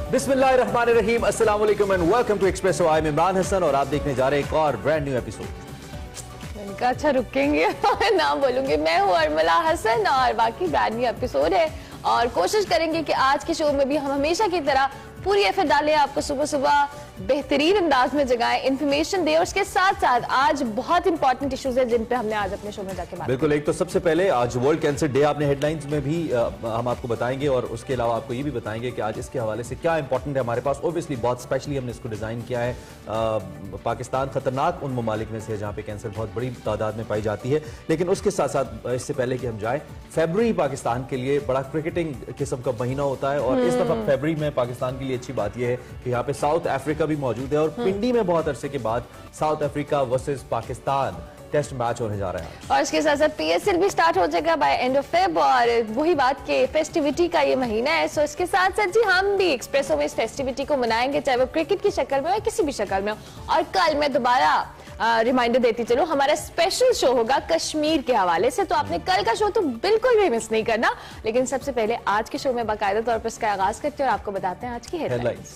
बिस्मिल्लाहिर्रहमानिर्रहीम, अस्सलाम वालेकुम and welcome to expresso. I am Imran Hasan और आप देखने जा रहे हैं एक और ब्रांड न्यू एपिसोड। अच्छा रुकेंगे नाम बोलूंगी। मैं हूँ अरमला हसन और बाकी ब्रांड न्यू एपिसोड है और कोशिश करेंगे कि आज के शो में भी हम हमेशा की तरह पूरी एफर्ट डालें, आपको सुबह सुबह बेहतरीन अंदाज में जगाएं, इन्फॉर्मेशन दें और उसके साथ साथ आज बहुत इंपॉर्टेंट इश्यूज हैं जिन पे हमने आज अपने शो में जाके बात। बिल्कुल, एक तो सबसे पहले आज वर्ल्ड कैंसर डे आपने हेडलाइंस में भी हम आपको बताएंगे और उसके अलावा आपको ये भी बताएंगे कि आज इसके हवाले से क्या इंपॉर्टेंट है हमारे पास। ऑब्वियसली बहुत स्पेशली हमने इसको डिजाइन किया है। पाकिस्तान खतरनाक उन ममालिक में से है जहाँ पे कैंसर बहुत बड़ी तादाद में पाई जाती है, लेकिन उसके साथ साथ इससे पहले कि हम जाए, फरवरी पाकिस्तान के लिए बड़ा क्रिकेटिंग किस्म का महीना होता है और इस दफा फरवरी में पाकिस्तान के लिए अच्छी बात यह है कि यहाँ पे साउथ अफ्रीका भी मौजूद है और पिंडी में बहुत अरसे के बाद South Africa versus Pakistan test match होने जा रहा है और इसके साथ साथ पीएसएल भी स्टार्ट हो जाएगा बाय एंड ऑफ फेब और वही बात के फेस्टिविटी का ये महीना है। सो इसके साथ साथ जी हम भी एक्सप्रेसो में इस फेस्टिविटी को मनाएंगे, चाहे वो क्रिकेट की शक्ल में हो या किसी भी शक्ल में हो। और कल मैं दोबारा रिमाइंडर देती चलूं, हमारा स्पेशल शो होगा कश्मीर के हवाले से, तो आपने कल का शो तो बिल्कुल भी मिस नहीं करना। लेकिन सबसे पहले आज के शो में बाकायदा तौर पर इसका आगाज करते हैं और आपको बताते हैं आज की हेडलाइंस।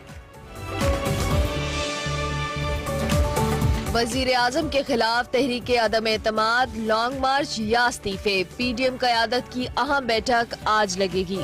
वजीर आजम के खिलाफ तहरीक अदम एतमाद, लॉन्ग मार्च या इस्तीफे, पीडीएम क़यादत की अहम बैठक आज लगेगी।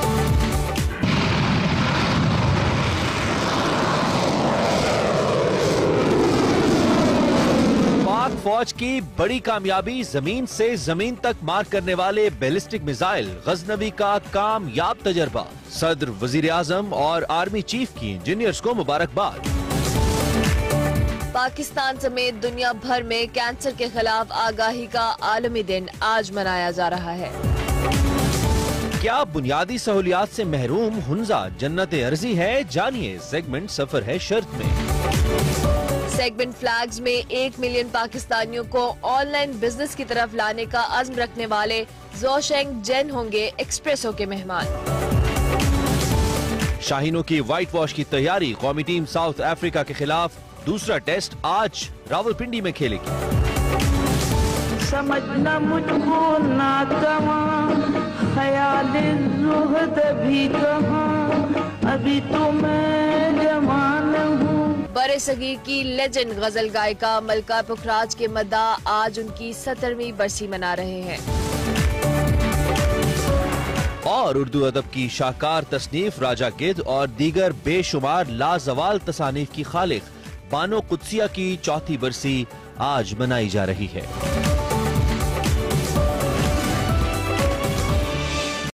पाक फौज की बड़ी कामयाबी, जमीन से जमीन तक मार करने वाले बैलिस्टिक मिसाइल गजनवी का कामयाब तजर्बा, सदर, वजीर आजम और आर्मी चीफ की इंजीनियर्स को मुबारकबाद। पाकिस्तान समेत दुनिया भर में कैंसर के खिलाफ आगाही का आलमी दिन आज मनाया जा रहा है। क्या बुनियादी सहूलियात से महरूम हुंजा जन्नत अर्जी है? जानिए सेगमेंट सफर है शर्त में। सेगमेंट फ्लैग्स में 1 मिलियन पाकिस्तानियों को ऑनलाइन बिजनेस की तरफ लाने का अज़्म रखने वाले जोशेंग जेन होंगे एक्सप्रेसो के मेहमान। शाहीनों की व्हाइट वॉश की तैयारी, कौमी टीम साउथ अफ्रीका के खिलाफ दूसरा टेस्ट आज रावलपिंडी में खेलेगी। समझना मुझको नाकाम, ख्याल ज़ुहद भी कहाँ, अभी तो मैं जवान हूँ। बड़े सगीर की लेजेंड गजल गायिका मलका पुखराज के मद्दा आज उनकी 70वीं बरसी मना रहे हैं। और उर्दू अदब की शाहकार तसनीफ राजा गिद्ध और दीगर बेशुमार लाजवाल तसानीफ की खालिक बानो कुद्सिया की चौथी बरसी आज मनाई जा रही है।